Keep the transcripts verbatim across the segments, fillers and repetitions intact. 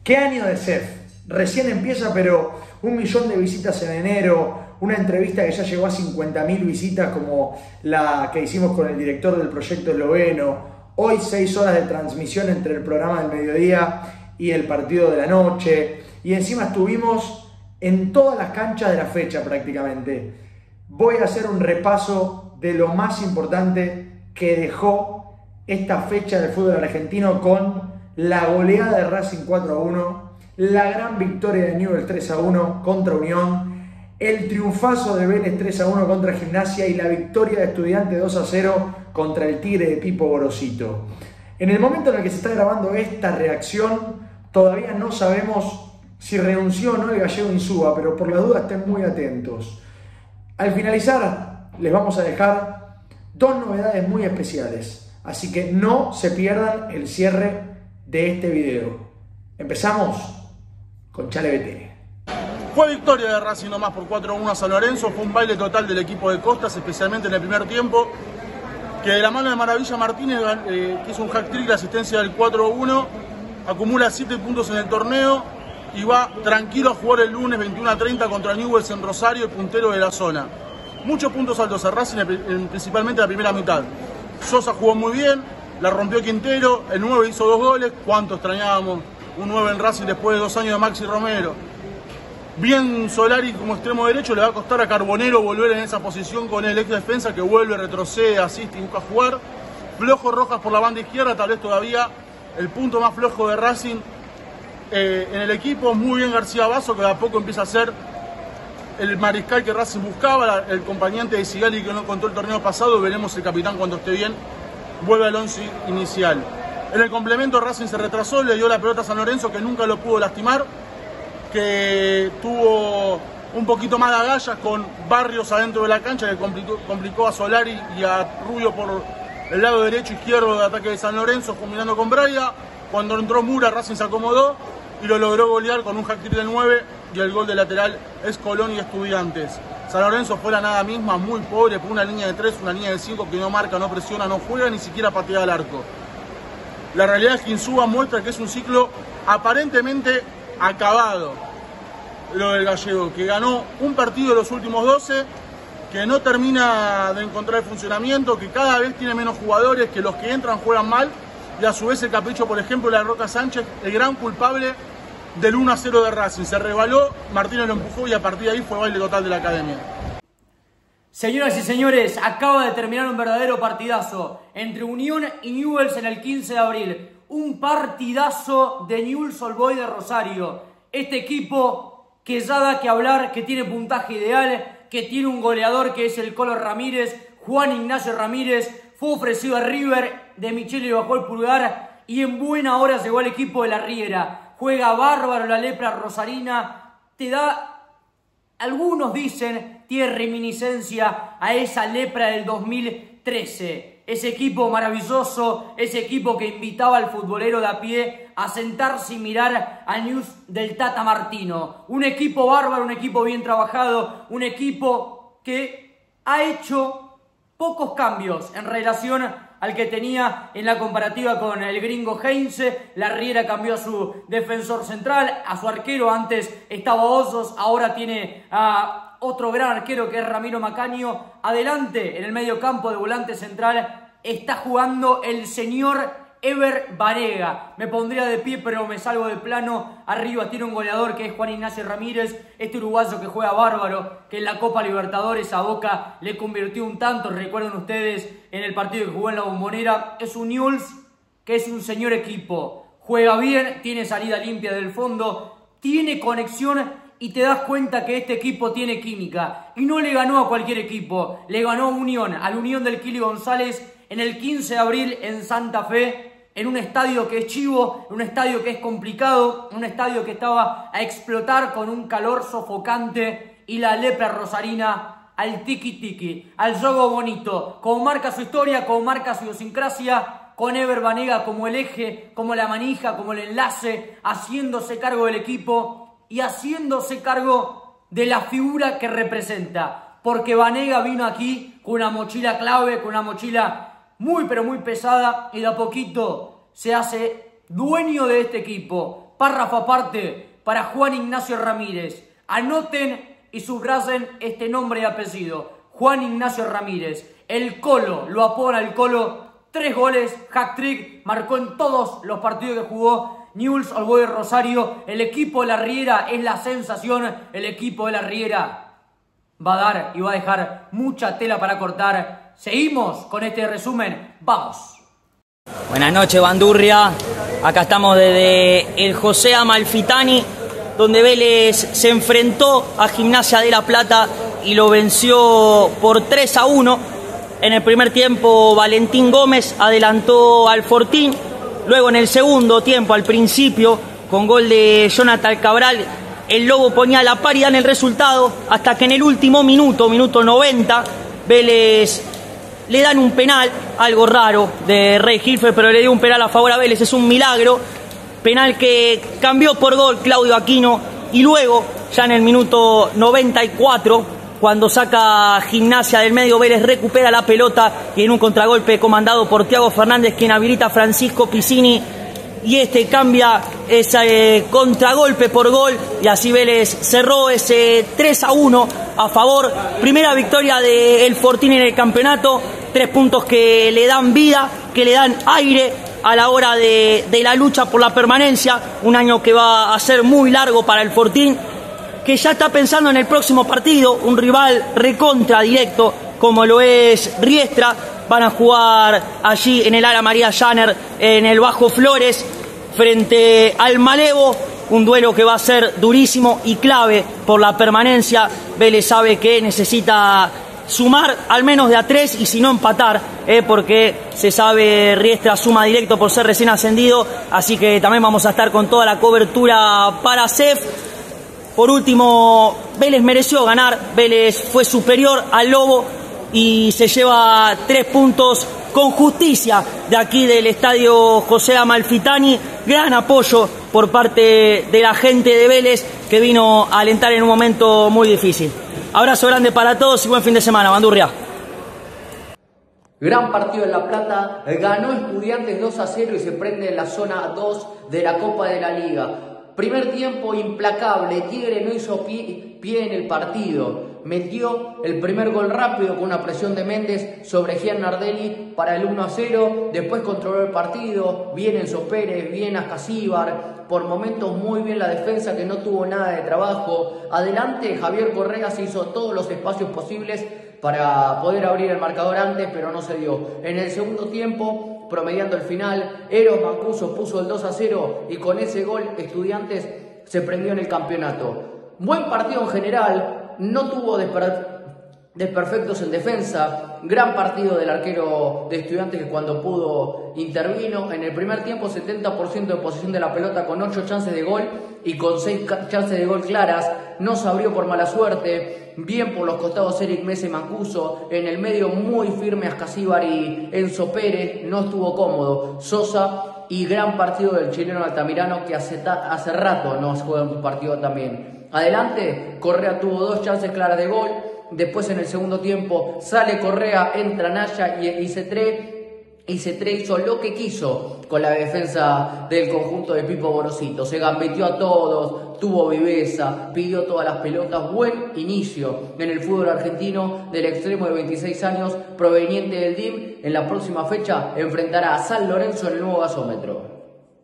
¿Qué año de C E F? Recién empieza, pero un millón de visitas en enero, una entrevista que ya llegó a cincuenta mil visitas como la que hicimos con el director del proyecto esloveno, hoy seis horas de transmisión entre el programa del mediodía y el partido de la noche, y encima estuvimos en todas las canchas de la fecha prácticamente. Voy a hacer un repaso de lo más importante que dejó esta fecha del fútbol argentino con la goleada de Racing cuatro a uno, la gran victoria de Newell's tres a uno contra Unión, el triunfazo de Vélez tres a uno contra Gimnasia y la victoria de Estudiantes dos a cero contra el Tigre de Pipo Gorosito. En el momento en el que se está grabando esta reacción, todavía no sabemos si renunció o no el gallego Insúa, pero por la duda estén muy atentos. Al finalizar, les vamos a dejar dos novedades muy especiales, así que no se pierdan el cierre de este video. Empezamos con Chale B T. Fue victoria de Racing nomás por cuatro a uno a San Lorenzo, fue un baile total del equipo de Costas, especialmente en el primer tiempo, que de la mano de Maravilla Martínez, eh, que hizo un hat-trick, la asistencia del cuatro a uno, acumula siete puntos en el torneo y va tranquilo a jugar el lunes veintiuno a treinta contra Newell's en Rosario, el puntero de la zona. Muchos puntos altos a Racing, principalmente en la primera mitad. Sosa jugó muy bien, la rompió Quintero, el nueve hizo dos goles, cuánto extrañábamos un nueve en Racing después de dos años de Maxi Romero. Bien Solari como extremo derecho, le va a costar a Carbonero volver en esa posición con el ex defensa que vuelve, retrocede, asiste y busca jugar. Flojo Rojas por la banda izquierda, tal vez todavía el punto más flojo de Racing eh, en el equipo. Muy bien García Basso, que de a poco empieza a ser el mariscal que Racing buscaba, el acompañante de Sigali que no contó el torneo pasado. Veremos el capitán cuando esté bien, vuelve al once inicial. En el complemento Racing se retrasó, le dio la pelota a San Lorenzo, que nunca lo pudo lastimar, que tuvo un poquito más de agallas con Barrios adentro de la cancha, que complicó, complicó a Solari y a Rubio por el lado derecho e izquierdo de ataque de San Lorenzo, combinando con Braida. Cuando entró Mura, Racing se acomodó y lo logró golear con un hat-trick del nueve, y el gol de lateral es Colón y Estudiantes. San Lorenzo fue la nada misma, muy pobre, por una línea de tres, una línea de cinco que no marca, no presiona, no juega, ni siquiera patea al arco. La realidad es que Insúa muestra que es un ciclo aparentemente acabado, lo del gallego, que ganó un partido de los últimos doce, que no termina de encontrar el funcionamiento, que cada vez tiene menos jugadores, que los que entran juegan mal, y a su vez el capricho, por ejemplo, de la Roca Sánchez, el gran culpable del uno a cero de Racing. Se rebaló, Martínez lo empujó y a partir de ahí fue baile total de la academia. Señoras y señores, acaba de terminar un verdadero partidazo entre Unión y Newell's en el quince de abril. Un partidazo de Newell's Old Boys de Rosario. Este equipo que ya da que hablar, que tiene puntaje ideal, que tiene un goleador que es el Colo Ramírez, Juan Ignacio Ramírez, fue ofrecido a River, de Michele le bajó el pulgar y en buena hora llegó al equipo de la Riera. Juega bárbaro la lepra rosarina, te da, algunos dicen, tiene reminiscencia a esa lepra del dos mil trece. Ese equipo maravilloso, ese equipo que invitaba al futbolero de a pie a sentarse y mirar a News del Tata Martino. Un equipo bárbaro, un equipo bien trabajado, un equipo que ha hecho pocos cambios en relación al que tenía en la comparativa con el gringo Heinze. La Riera cambió a su defensor central, a su arquero. Antes estaba Osos, ahora tiene a otro gran arquero que es Ramiro Macaño. Adelante, en el medio campo de volante central, está jugando el señor Ever Banega. Me pondría de pie, pero me salgo de plano. Arriba tiene un goleador que es Juan Ignacio Ramírez, este uruguayo que juega bárbaro, que en la Copa Libertadores a Boca le convirtió un tanto. Recuerden ustedes en el partido que jugó en la Bombonera. Es un Newell's que es un señor equipo. Juega bien, tiene salida limpia del fondo, tiene conexión y te das cuenta que este equipo tiene química. Y no le ganó a cualquier equipo, le ganó a Unión, al Unión del Kili González en el quince de abril en Santa Fe, en un estadio que es chivo, en un estadio que es complicado, un estadio que estaba a explotar con un calor sofocante y la lepra rosarina al tiki tiki, al juego bonito, como marca su historia, como marca su idiosincrasia, con Ever Banega como el eje, como la manija, como el enlace, haciéndose cargo del equipo y haciéndose cargo de la figura que representa, porque Banega vino aquí con una mochila clave, con una mochila muy pero muy pesada y de a poquito se hace dueño de este equipo. párrafo aparte para Juan Ignacio Ramírez. Anoten y subrayen este nombre y apellido. Juan Ignacio Ramírez. El Colo, lo apodan al Colo. Tres goles, hat-trick, marcó en todos los partidos que jugó Newell's Old Boys de Rosario. El equipo de la Riera es la sensación. El equipo de la Riera va a dar y va a dejar mucha tela para cortar. Seguimos con este resumen. Vamos. Buenas noches, Bandurria. Acá estamos desde el José Amalfitani, donde Vélez se enfrentó a Gimnasia de La Plata y lo venció por tres a uno. En el primer tiempo Valentín Gómez adelantó al Fortín. Luego en el segundo tiempo, al principio, con gol de Jonathan Cabral, el Lobo ponía la paridad en el resultado, hasta que en el último minuto, minuto noventa, Vélez le dan un penal, algo raro de Rey Hilfer, pero le dio un penal a favor a Vélez, es un milagro. Penal que cambió por gol Claudio Aquino, y luego, ya en el minuto noventa y cuatro, cuando saca Gimnasia del medio, Vélez recupera la pelota y en un contragolpe comandado por Thiago Fernández, quien habilita a Francisco Piscini, y este cambia ese contragolpe por gol, y así Vélez cerró ese tres a uno a favor. Primera victoria del Fortín en el campeonato, tres puntos que le dan vida, que le dan aire a la hora de, de la lucha por la permanencia. Un año que va a ser muy largo para el Fortín, que ya está pensando en el próximo partido, un rival recontra directo como lo es Riestra. Van a jugar allí en el Ara María Janer, en el Bajo Flores, frente al Malevo, un duelo que va a ser durísimo y clave por la permanencia. Vélez sabe que necesita sumar al menos de a tres y si no empatar, eh, porque se sabe Riestra suma directo por ser recién ascendido, así que también vamos a estar con toda la cobertura para C E F. Por último, Vélez mereció ganar, Vélez fue superior al Lobo y se lleva tres puntos con justicia de aquí del estadio José Amalfitani. Gran apoyo por parte de la gente de Vélez, que vino a alentar en un momento muy difícil. Abrazo grande para todos y buen fin de semana, Bandurria. Gran partido en La Plata, ganó Estudiantes dos a cero y se prende en la zona dos de la Copa de la Liga. Primer tiempo implacable, Tigre no hizo pie, pie en el partido. Metió el primer gol rápido con una presión de Méndez sobre Gian Nardelli para el uno a cero. Después controló el partido, bien Enzo Pérez, bien Ascasíbar. Por momentos muy bien la defensa, que no tuvo nada de trabajo. Adelante Javier Correa se hizo todos los espacios posibles para poder abrir el marcador antes, pero no se dio. En el segundo tiempo, promediando el final, Eros Mancuso puso el dos a cero y con ese gol Estudiantes se prendió en el campeonato. Buen partido en general, no tuvo desperfectos en defensa. Gran partido del arquero de Estudiantes, que cuando pudo intervino. En el primer tiempo setenta por ciento de posesión de la pelota con ocho chances de gol y con seis chances de gol claras. No se abrió por mala suerte. Bien por los costados Eric Mesa y Mancuso. En el medio muy firme Ascasíbar y Enzo Pérez. No estuvo cómodo Sosa. Y gran partido del chileno Altamirano, que hace, hace rato no juega un partido también. Adelante, Correa tuvo dos chances claras de gol. Después en el segundo tiempo sale Correa, entra Naya y, y Cetré. Y Cetré hizo lo que quiso con la defensa del conjunto de Pipo Borosito. Se gambeteó a todos, tuvo viveza, pidió todas las pelotas. Buen inicio en el fútbol argentino del extremo de veintiséis años, proveniente del D I M. En la próxima fecha enfrentará a San Lorenzo en el nuevo gasómetro.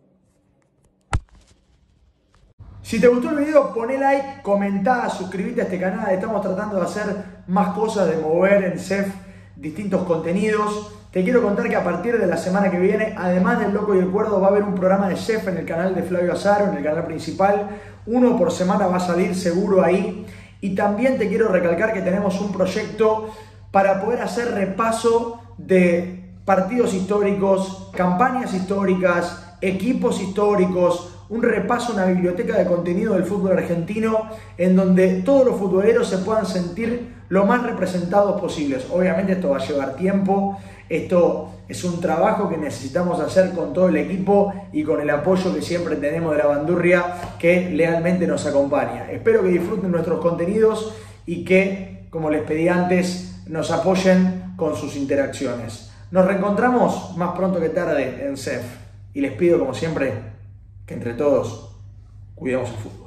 Si te gustó el video, poné like, comentá, suscribite a este canal. Estamos tratando de hacer más cosas, de mover en C E F distintos contenidos. Te quiero contar que a partir de la semana que viene, además del Loco y el Cuerdo, va a haber un programa de C E F en el canal de Flavio Azaro, en el canal principal. Uno por semana va a salir seguro ahí. Y también te quiero recalcar que tenemos un proyecto para poder hacer repaso de partidos históricos, campañas históricas, equipos históricos, un repaso, una biblioteca de contenido del fútbol argentino en donde todos los futboleros se puedan sentir lo más representados posibles. Obviamente esto va a llevar tiempo, esto es un trabajo que necesitamos hacer con todo el equipo y con el apoyo que siempre tenemos de la Bandurria, que lealmente nos acompaña. Espero que disfruten nuestros contenidos y que, como les pedí antes, nos apoyen con sus interacciones. Nos reencontramos más pronto que tarde en C E F y les pido, como siempre, que entre todos cuidemos el fútbol.